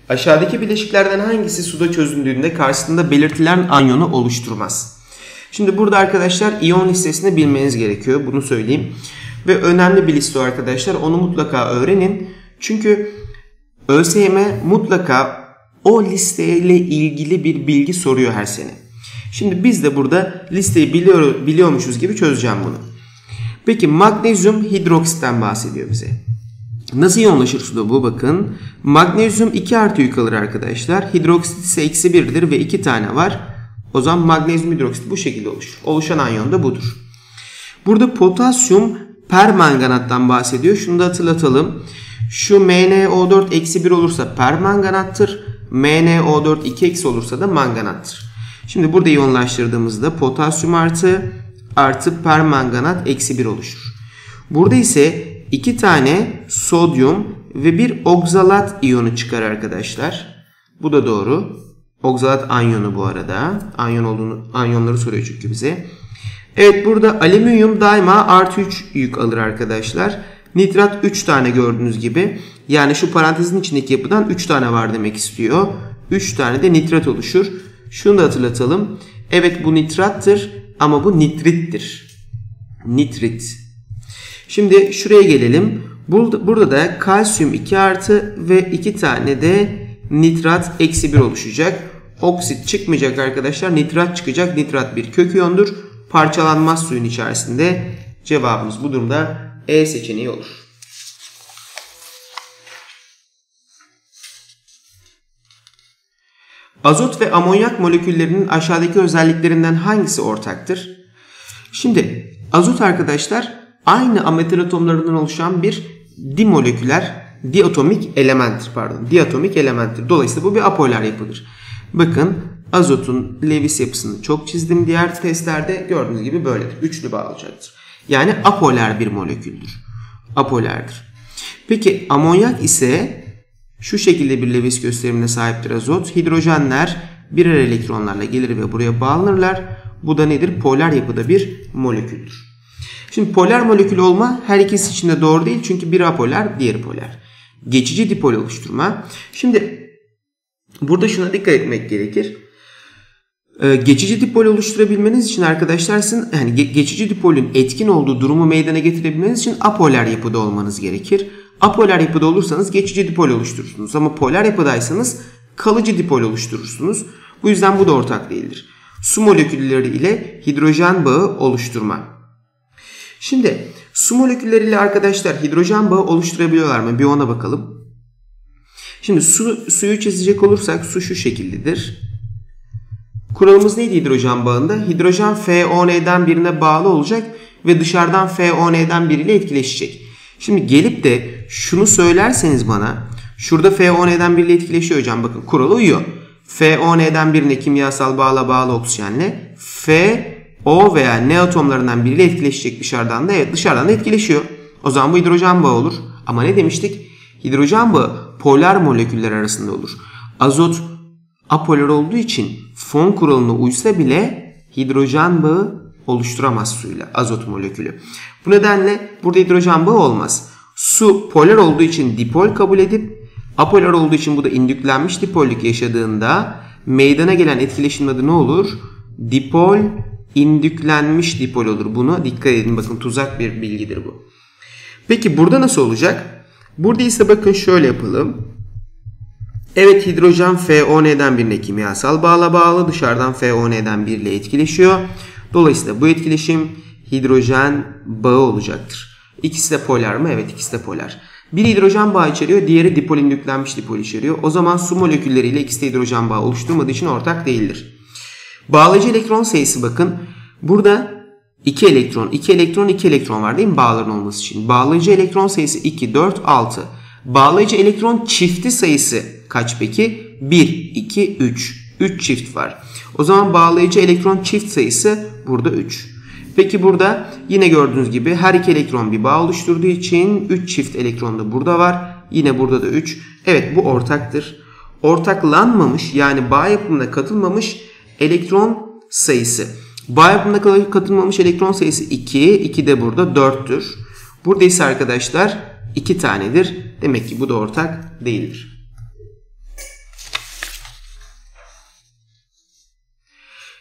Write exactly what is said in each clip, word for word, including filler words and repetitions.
Aşağıdaki bileşiklerden hangisi suda çözündüğünde karşısında belirtilen anyonu oluşturmaz? Şimdi burada arkadaşlar iyon listesini bilmeniz gerekiyor. Bunu söyleyeyim. Ve önemli bir liste o arkadaşlar. Onu mutlaka öğrenin. Çünkü ÖSYM mutlaka o listeyle ilgili bir bilgi soruyor her sene. Şimdi biz de burada listeyi biliyor, biliyormuşuz gibi çözeceğim bunu. Peki magnezyum hidroksitten bahsediyor bize. Nasıl iyonlaşır suda bu? Bakın. Magnezyum iki artı yük alır arkadaşlar. Hidroksit ise eksi birdir ve iki tane var. O zaman magnezyum hidroksit bu şekilde oluşur. Oluşan anyon da budur. Burada potasyum permanganattan bahsediyor. Şunu da hatırlatalım. Şu M n O dört eksi bir olursa permanganattır. M n O dört iki eksi olursa da manganattır. Şimdi burada iyonlaştırdığımızda potasyum artı artı permanganat eksi bir oluşur. Burada ise iki tane sodyum ve bir oksalat iyonu çıkar arkadaşlar. Bu da doğru. Oksalat anyonu bu arada. Anyon olduğunu, anyonları soruyor çünkü bize. Evet, burada alüminyum daima artı üç yük alır arkadaşlar. Nitrat üç tane gördüğünüz gibi. Yani şu parantezin içindeki yapıdan üç tane var demek istiyor. üç tane de nitrat oluşur. Şunu da hatırlatalım. Evet, bu nitrattır ama bu nitrittir. Nitrit. Şimdi şuraya gelelim. Burada, burada da kalsiyum iki artı ve iki tane de nitrat eksi bir oluşacak. Oksit çıkmayacak arkadaşlar. Nitrat çıkacak. Nitrat bir kök iyondur. Parçalanmaz suyun içerisinde. Cevabımız bu durumda E seçeneği olur. Azot ve amonyak moleküllerinin aşağıdaki özelliklerinden hangisi ortaktır? Şimdi azot arkadaşlar aynı ametal atomlarından oluşan bir dimoleküler, diatomik elementtir. Pardon, diatomik elementtir. Dolayısıyla bu bir apolar yapıdır. Bakın azotun Lewis yapısını çok çizdim. Diğer testlerde gördüğünüz gibi böyledir. Üçlü bağ olacaktır. Yani apolar bir moleküldür. Apolardır. Peki amonyak ise şu şekilde bir Lewis gösterimine sahiptir azot. Hidrojenler birer elektronlarla gelir ve buraya bağlanırlar. Bu da nedir? Polar yapıda bir moleküldür. Şimdi polar molekül olma her ikisi için de doğru değil. Çünkü biri apolar, diğeri polar. Geçici dipol oluşturma. Şimdi burada şuna dikkat etmek gerekir. Ee, geçici dipol oluşturabilmeniz için arkadaşlar sizin yani ge geçici dipolün etkin olduğu durumu meydana getirebilmeniz için apolar yapıda olmanız gerekir. Apolar yapıda olursanız geçici dipol oluşturursunuz. Ama polar yapıdaysanız kalıcı dipol oluşturursunuz. Bu yüzden bu da ortak değildir. Su molekülleri ile hidrojen bağı oluşturma. Şimdi su molekülleriyle arkadaşlar hidrojen bağı oluşturabiliyorlar mı? Bir ona bakalım. Şimdi su, suyu çizecek olursak su şu şekildedir. Kuralımız neydi hidrojen bağında? Hidrojen F O N'den birine bağlı olacak ve dışarıdan F O N'den biriyle etkileşecek. Şimdi gelip de şunu söylerseniz bana, şurada F O N'den biriyle etkileşiyor hocam. Bakın kuralı uyuyor. F O N'den birine kimyasal bağla bağlı oksijenle F O veya N atomlarından biriyle etkileşecek dışarıdan da. Evet, dışarıdan da etkileşiyor. O zaman bu hidrojen bağı olur. Ama ne demiştik? Hidrojen bağı polar moleküller arasında olur. Azot apolar olduğu için fon kuralına uysa bile hidrojen bağı oluşturamaz suyla azot molekülü. Bu nedenle burada hidrojen bağı olmaz. Su polar olduğu için dipol kabul edip apolar olduğu için bu da indüklenmiş dipollük yaşadığında meydana gelen etkileşimin adı ne olur? Dipol indüklenmiş dipol olur. Buna dikkat edin. Bakın tuzak bir bilgidir bu. Peki burada nasıl olacak? Burada ise bakın şöyle yapalım. Evet, hidrojen F O N'den birine kimyasal bağla bağlı. Dışarıdan F O N'den biriyle etkileşiyor. Dolayısıyla bu etkileşim hidrojen bağı olacaktır. İkisi de polar mı? Evet, ikisi de polar. Biri hidrojen bağı içeriyor, diğeri dipol indüklenmiş dipol içeriyor. O zaman su molekülleriyle ikisi de hidrojen bağı oluşturmadığı için ortak değildir. Bağlayıcı elektron sayısı bakın. Burada iki elektron, iki elektron, iki elektron var değil mi bağların olması için? Bağlayıcı elektron sayısı iki, dört, altı. Bağlayıcı elektron çifti sayısı kaç peki? bir, iki, üç. üç çift var. O zaman bağlayıcı elektron çift sayısı burada üç. Peki burada yine gördüğünüz gibi her iki elektron bir bağ oluşturduğu için üç çift elektron da burada var. Yine burada da üç. Evet, bu ortaktır. Ortaklanmamış yani bağ yapımına katılmamış elektron sayısı. Bağ yapımına katılmamış elektron sayısı iki. iki de burada dörttür. Burada ise arkadaşlar iki tanedir. Demek ki bu da ortak değildir.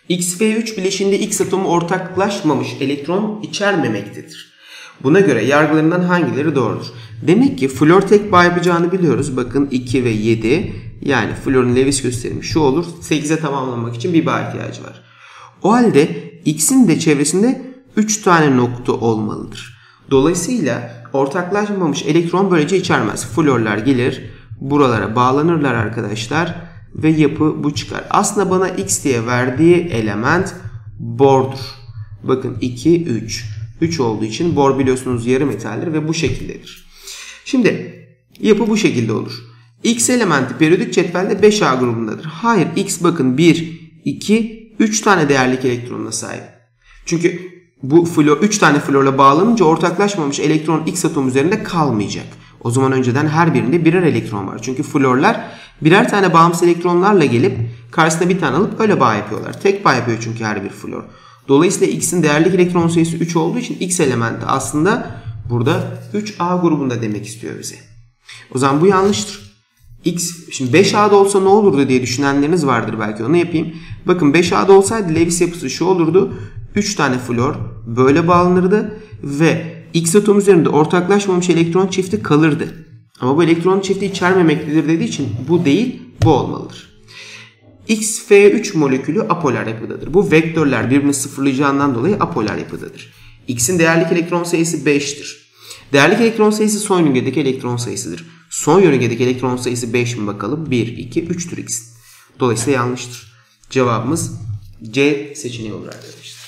X F üç bileşiğinde X atomu ortaklaşmamış elektron içermemektedir. Buna göre yargılarından hangileri doğrudur? Demek ki flor tek bağ yapacağını biliyoruz. Bakın iki ve yedi. Yani florun Lewis gösterimi şu olur. sekize tamamlamak için bir bağ ihtiyacı var. O halde X'in de çevresinde üç tane nokta olmalıdır. Dolayısıyla ortaklaşmamış elektron böylece içermez. Florlar gelir, buralara bağlanırlar arkadaşlar ve yapı bu çıkar. Aslında bana X diye verdiği element bordur. Bakın iki, üç. üç olduğu için bor biliyorsunuz yarı metaldir ve bu şekildedir. Şimdi yapı bu şekilde olur. X elementi periyodik cetvelde beş A grubundadır. Hayır, X bakın bir, iki, üç tane değerlik elektronuna sahip. Çünkü bu flor üç tane florla bağlanınca ortaklaşmamış elektron X atom üzerinde kalmayacak. O zaman önceden her birinde birer elektron var. Çünkü florlar birer tane bağımsız elektronlarla gelip karşısına bir tane alıp öyle bağ yapıyorlar. Tek bağ yapıyor çünkü her bir flor. Dolayısıyla X'in değerlik elektron sayısı üç olduğu için X elementi aslında burada üç A grubunda demek istiyor bize. O zaman bu yanlıştır. X, şimdi beş A'da olsa ne olurdu diye düşünenleriniz vardır belki, onu yapayım. Bakın beş A'da olsaydı Lewis yapısı şu olurdu. üç tane flor böyle bağlanırdı ve X atom üzerinde ortaklaşmamış elektron çifti kalırdı. Ama bu elektron çifti içermemektedir dediği için bu değil, bu olmalıdır. X F üç molekülü apolar yapıdadır. Bu vektörler birbirini sıfırlayacağından dolayı apolar yapıdadır. X'in değerlik elektron sayısı beştir. Değerlik elektron sayısı son yörüngedeki elektron sayısıdır. Son yörüngedeki elektron sayısı beş mi bakalım? bir, iki, üçtür X'in. Dolayısıyla yanlıştır. Cevabımız C seçeneği olur arkadaşlar.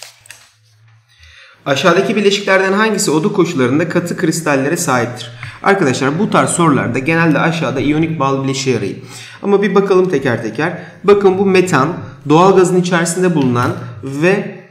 Aşağıdaki bileşiklerden hangisi oda koşullarında katı kristallere sahiptir? Arkadaşlar bu tarz sorularda genelde aşağıda iyonik bağlı bileşiği arayın. Ama bir bakalım teker teker. Bakın bu metan doğalgazın içerisinde bulunan ve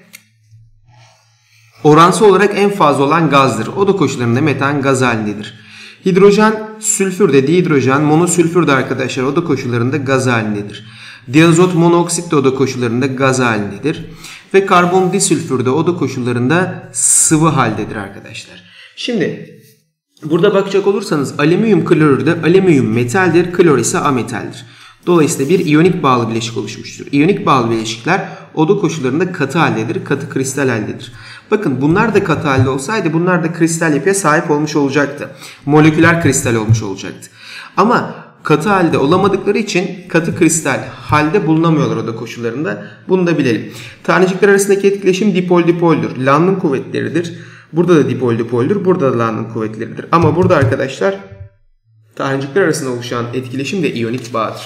oransal olarak en fazla olan gazdır. Oda koşullarında metan gaz halindedir. Hidrojen, sülfür de dihidrojen, monosülfür de arkadaşlar oda koşullarında gaz halindedir. Diazot monoksit de oda koşullarında gaz halindedir. Ve karbon disülfür de oda koşullarında sıvı haldedir arkadaşlar. Şimdi burada bakacak olursanız alüminyum klorür de alüminyum metaldir, klor ise ametaldir. Dolayısıyla bir iyonik bağlı bileşik oluşmuştur. İyonik bağlı bileşikler oda koşullarında katı haldedir, katı kristal haldedir. Bakın bunlar da katı halde olsaydı bunlar da kristal yapıya sahip olmuş olacaktı. Moleküler kristal olmuş olacaktı. Ama katı halde olamadıkları için katı kristal halde bulunamıyorlar oda koşullarında. Bunu da bilelim. Tanecikler arasındaki etkileşim dipol dipoldür. London kuvvetleridir. Burada da dipol dipoldür. Burada da London kuvvetleridir. Ama burada arkadaşlar tanecikler arasında oluşan etkileşim de iyonik bağdır.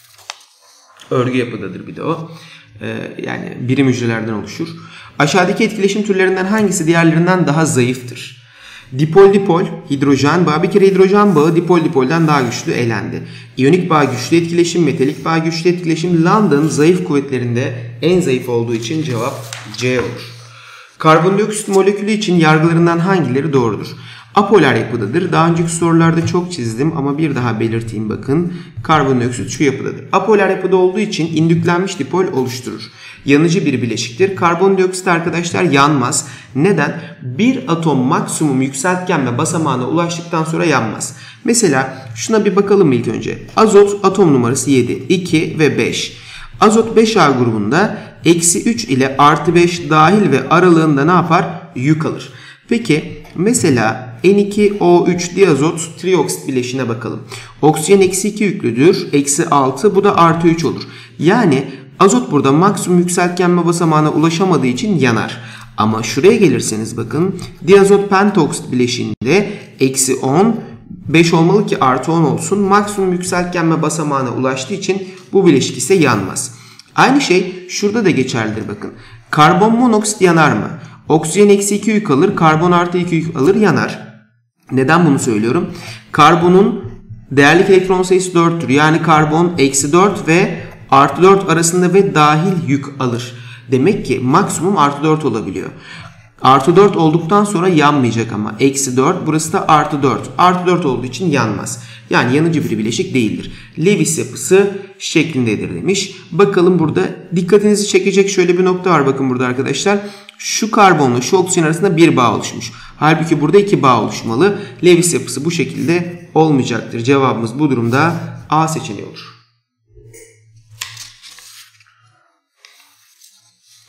Örgü yapıdadır bir de o. Ee, yani birim hücrelerden oluşur. Aşağıdaki etkileşim türlerinden hangisi diğerlerinden daha zayıftır? Dipol dipol, hidrojen bağı, bir kere hidrojen bağı dipol dipolden daha güçlü elendi. İyonik bağ güçlü etkileşim, metalik bağ güçlü etkileşim. London zayıf kuvvetlerinde en zayıf olduğu için cevap C olur. Karbondioksit molekülü için yargılarından hangileri doğrudur? Apolar yapıdadır. Daha önceki sorularda çok çizdim ama bir daha belirteyim bakın. Karbondioksit şu yapıdadır. Apolar yapıda olduğu için indüklenmiş dipol oluşturur. Yanıcı bir bileşiktir. Karbondioksit arkadaşlar yanmaz. Neden? Bir atom maksimum yükseltgenme basamağına ulaştıktan sonra yanmaz. Mesela şuna bir bakalım ilk önce. Azot atom numarası yedi, iki ve beş. Azot beş A grubunda eksi üç ile artı beş dahil ve aralığında ne yapar? Yük alır. Peki mesela N iki O üç diazot trioksit bileşiğine bakalım. Oksijen eksi iki yüklüdür. Eksi altı, bu da artı üç olur. Yani azot burada maksimum yükseltgenme basamağına ulaşamadığı için yanar. Ama şuraya gelirseniz bakın diazot pentoksit bileşiğinde eksi on, beş olmalı ki artı on olsun. Maksimum yükseltgenme basamağına ulaştığı için bu bileşik ise yanmaz. Aynı şey şurada da geçerlidir bakın. Karbon monoksit yanar mı? Oksijen eksi iki yük alır, karbon artı iki yük alır, yanar. Neden bunu söylüyorum? Karbonun değerlik elektron sayısı dörttür. Yani karbon eksi dört ve artı dört arasında ve dahil yük alır. Demek ki maksimum artı dört olabiliyor. Artı dört olduktan sonra yanmayacak ama. Eksi dört, burası da artı dört. Artı dört olduğu için yanmaz. Yani yanıcı bir bileşik değildir. Lewis yapısı şeklindedir demiş. Bakalım burada dikkatinizi çekecek şöyle bir nokta var. Bakın burada arkadaşlar. Şu karbonla şu oksijen arasında bir bağ oluşmuş. Halbuki burada iki bağ oluşmalı. Lewis yapısı bu şekilde olmayacaktır. Cevabımız bu durumda A seçeneği olur.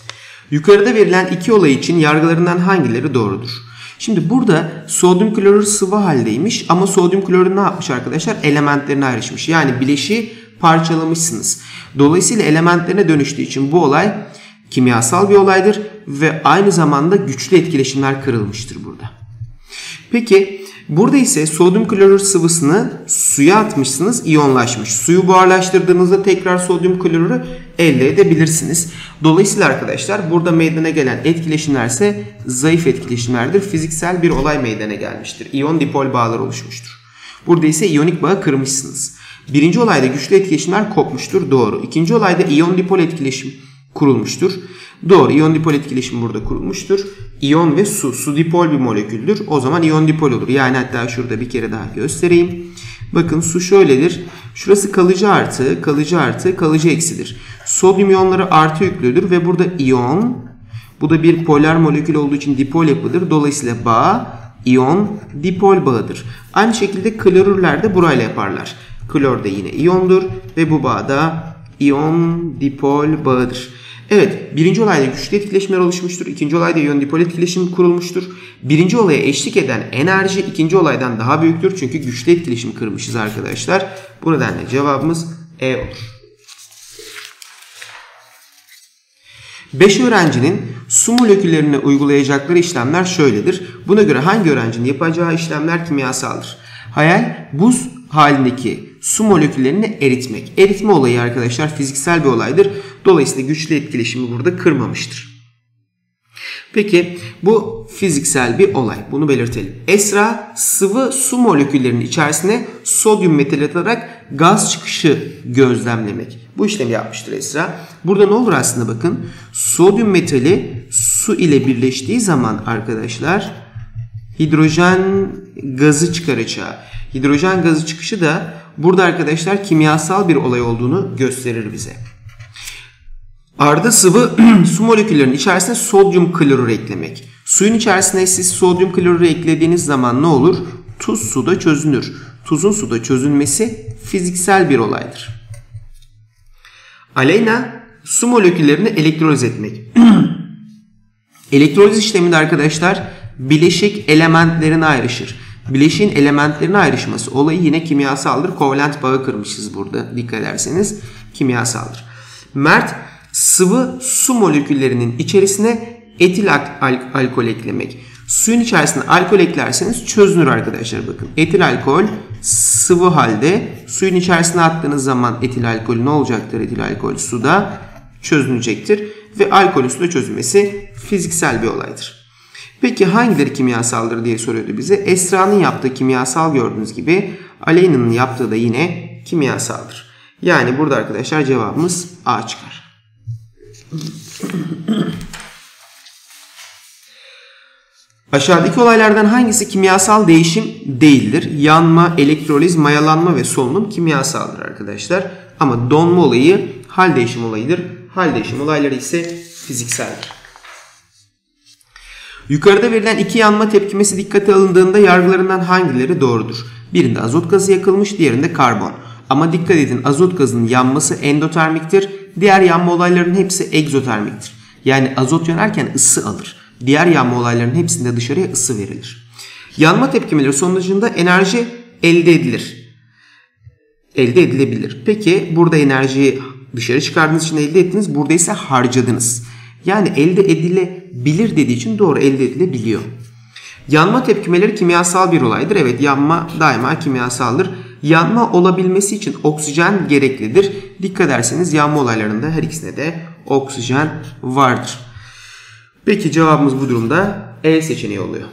Yukarıda verilen iki olay için yargılarından hangileri doğrudur? Şimdi burada sodyum klorür sıvı haldeymiş ama sodyum klorür ne yapmış arkadaşlar? Elementlerine ayrışmış. Yani bileşiği parçalamışsınız. Dolayısıyla elementlerine dönüştüğü için bu olay kimyasal bir olaydır ve aynı zamanda güçlü etkileşimler kırılmıştır burada. Peki burada ise sodyum klorür sıvısını suya atmışsınız, iyonlaşmış. Suyu buharlaştırdığınızda tekrar sodyum klorürü elde edebilirsiniz. Dolayısıyla arkadaşlar burada meydana gelen etkileşimler ise zayıf etkileşimlerdir. Fiziksel bir olay meydana gelmiştir. İyon dipol bağlar oluşmuştur. Burada ise iyonik bağı kırmışsınız. Birinci olayda güçlü etkileşimler kopmuştur. Doğru. İkinci olayda iyon dipol etkileşim kurulmuştur. Doğru. İyon dipol etkileşimi burada kurulmuştur. İyon ve su. Su dipol bir moleküldür. O zaman iyon dipol olur. Yani hatta şurada bir kere daha göstereyim. Bakın su şöyledir. Şurası kalıcı artı, kalıcı artı, kalıcı eksidir. Sodyum iyonları artı yüklüdür ve burada iyon. Bu da bir polar molekül olduğu için dipol yapıdır. Dolayısıyla bağ iyon dipol bağıdır. Aynı şekilde klorürler de burayla yaparlar. Klor da yine iyondur ve bu bağda iyon dipol bağıdır. Evet, birinci olayda güçlü etkileşimler oluşmuştur. İkinci olayda iyon dipol etkileşim kurulmuştur. Birinci olaya eşlik eden enerji ikinci olaydan daha büyüktür. Çünkü güçlü etkileşim kırmışız arkadaşlar. Bu nedenle cevabımız E olur. beş öğrencinin su moleküllerine uygulayacakları işlemler şöyledir. Buna göre hangi öğrencinin yapacağı işlemler kimyasaldır? Hayal, buz halindeki su moleküllerini eritmek. Eritme olayı arkadaşlar fiziksel bir olaydır. Dolayısıyla güçlü etkileşimi burada kırmamıştır. Peki bu fiziksel bir olay. Bunu belirtelim. Esra sıvı su moleküllerinin içerisine sodyum metal atarak gaz çıkışı gözlemlemek. Bu işlemi yapmıştır Esra. Burada ne olur aslında bakın. Sodyum metali su ile birleştiği zaman arkadaşlar hidrojen gazı çıkaracağı. Hidrojen gazı çıkışı da burada arkadaşlar kimyasal bir olay olduğunu gösterir bize. Arda sıvı su moleküllerinin içerisine sodyum klorür eklemek. Suyun içerisine siz sodyum klorürü eklediğiniz zaman ne olur? Tuz suda çözünür. Tuzun suda çözünmesi fiziksel bir olaydır. Aleyna su moleküllerini elektroliz etmek. Elektroliz işleminde arkadaşlar bileşik elementlerine ayrışır. Bileşiğin elementlerine ayrışması olayı yine kimyasaldır. Kovalent bağı kırmışız burada dikkat ederseniz kimyasaldır. Mert sıvı su moleküllerinin içerisine etil al alkol eklemek. Suyun içerisine alkol eklerseniz çözünür arkadaşlar bakın. Etil alkol sıvı halde suyun içerisine attığınız zaman etil alkol ne olacaktır? Etil alkol suda çözünecektir ve alkolün suda çözülmesi fiziksel bir olaydır. Peki hangileri kimyasaldır diye soruyordu bize. Esra'nın yaptığı kimyasal gördüğünüz gibi Aleyna'nın yaptığı da yine kimyasaldır. Yani burada arkadaşlar cevabımız A çıkar. Aşağıdaki olaylardan hangisi kimyasal değişim değildir? Yanma, elektroliz, mayalanma ve solunum kimyasaldır arkadaşlar. Ama donma olayı hal değişim olayıdır. Hal değişim olayları ise fizikseldir. Yukarıda verilen iki yanma tepkimesi dikkate alındığında yargılarından hangileri doğrudur? Birinde azot gazı yakılmış, diğerinde karbon. Ama dikkat edin, azot gazının yanması endotermiktir. Diğer yanma olaylarının hepsi egzotermiktir. Yani azot yanarken ısı alır. Diğer yanma olaylarının hepsinde dışarıya ısı verilir. Yanma tepkimeleri sonucunda enerji elde edilir. Elde edilebilir. Peki burada enerjiyi dışarı çıkardığınız için elde ettiniz. Burada ise harcadınız. Yani elde edilebilir dediği için doğru elde edilebiliyor. Yanma tepkimeleri kimyasal bir olaydır. Evet, yanma daima kimyasaldır. Yanma olabilmesi için oksijen gereklidir. Dikkat ederseniz yanma olaylarında her ikisinde de oksijen vardır. Peki cevabımız bu durumda E seçeneği oluyor.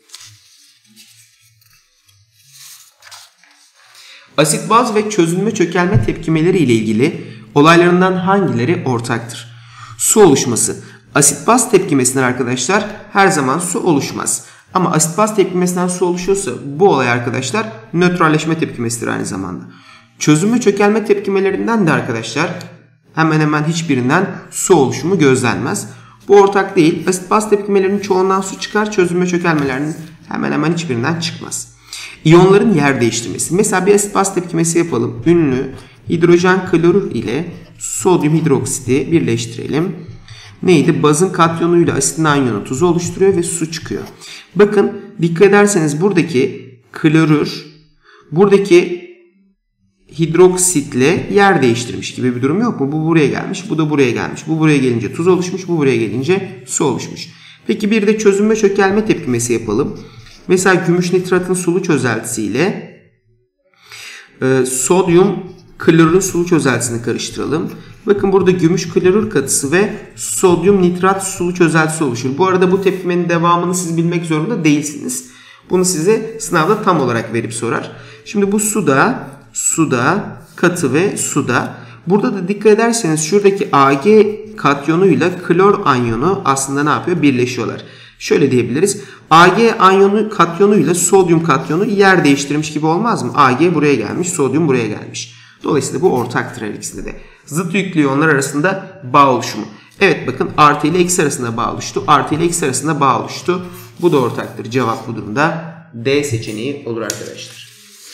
Asit baz ve çözünme çökelme tepkimeleri ile ilgili olaylarından hangileri ortaktır? Su oluşması. Asit baz tepkimesinden arkadaşlar her zaman su oluşmaz. Ama asit baz tepkimesinden su oluşuyorsa bu olay arkadaşlar nötralleşme tepkimesidir aynı zamanda. Çözünme çökelme tepkimelerinden de arkadaşlar hemen hemen hiçbirinden su oluşumu gözlenmez. Bu ortak değil. Asit baz tepkimelerinin çoğundan su çıkar. Çözünme çökelmelerinin hemen hemen hiçbirinden çıkmaz. İyonların yer değiştirmesi. Mesela bir asit baz tepkimesi yapalım. Ünlü hidrojen klorür ile sodyum hidroksiti birleştirelim. neydi? Bazın katyonuyla asitin anyonu tuzu oluşturuyor ve su çıkıyor. Bakın dikkat ederseniz buradaki klorür buradaki hidroksitle yer değiştirmiş gibi bir durum yok mu? Bu buraya gelmiş, bu da buraya gelmiş. Bu buraya gelince tuz oluşmuş, bu buraya gelince su oluşmuş. Peki bir de çözünme çökelme tepkimesi yapalım. Mesela gümüş nitratın sulu çözeltisiyle e, sodyum klorürün sulu çözeltisini karıştıralım. Bakın burada gümüş klorür katısı ve sodyum nitrat sulu çözeltisi oluşur. Bu arada bu tepkimenin devamını siz bilmek zorunda değilsiniz. Bunu size sınavda tam olarak verip sorar. Şimdi bu suda, suda, katı ve suda. Burada da dikkat ederseniz şuradaki Ag katyonuyla klor anyonu aslında ne yapıyor? Birleşiyorlar. Şöyle diyebiliriz. Ag anyonu katyonuyla sodyum katyonu yer değiştirmiş gibi olmaz mı? Ag buraya gelmiş, sodyum buraya gelmiş. Dolayısıyla bu ortaktır her ikisinde de. Zıt yüklü iyonlar arasında bağ oluşumu. Evet bakın artı ile eksi arasında bağ oluştu. Artı ile eksi arasında bağ oluştu. Bu da ortaktır. Cevap bu durumda D seçeneği olur arkadaşlar.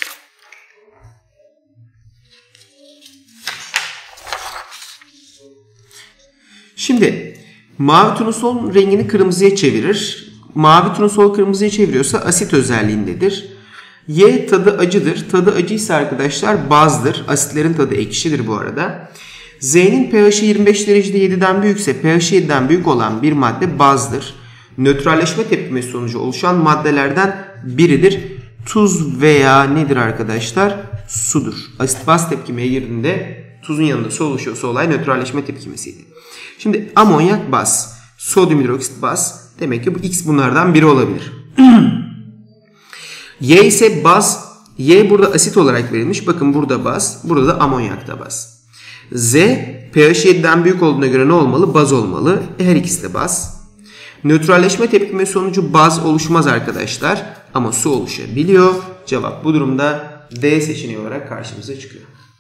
Şimdi mavi turnusol rengini kırmızıya çevirir. Mavi turnusol kırmızıya çeviriyorsa asit özelliğindedir. Y tadı acıdır. Tadı acıysa arkadaşlar bazdır. Asitlerin tadı ekşidir bu arada. Z'nin pH'i yirmi beş derecede yediden büyükse pH'i yediden büyük olan bir madde bazdır. Nötralleşme tepkimesi sonucu oluşan maddelerden biridir. Tuz veya nedir arkadaşlar? Sudur. Asit baz tepkimeye girdiğinde tuzun yanında su oluşuyorsa olay nötralleşme tepkimesiydi. Şimdi amonyak baz, sodyum hidroksit baz. Demek ki bu X bunlardan biri olabilir. Y ise baz. Y burada asit olarak verilmiş. Bakın burada baz. Burada da amonyakta baz. Z pH yediden büyük olduğuna göre ne olmalı? Baz olmalı. Her ikisi de baz. Nötralleşme tepkimesi sonucu baz oluşmaz arkadaşlar. Ama su oluşabiliyor. Cevap bu durumda D seçeneği olarak karşımıza çıkıyor.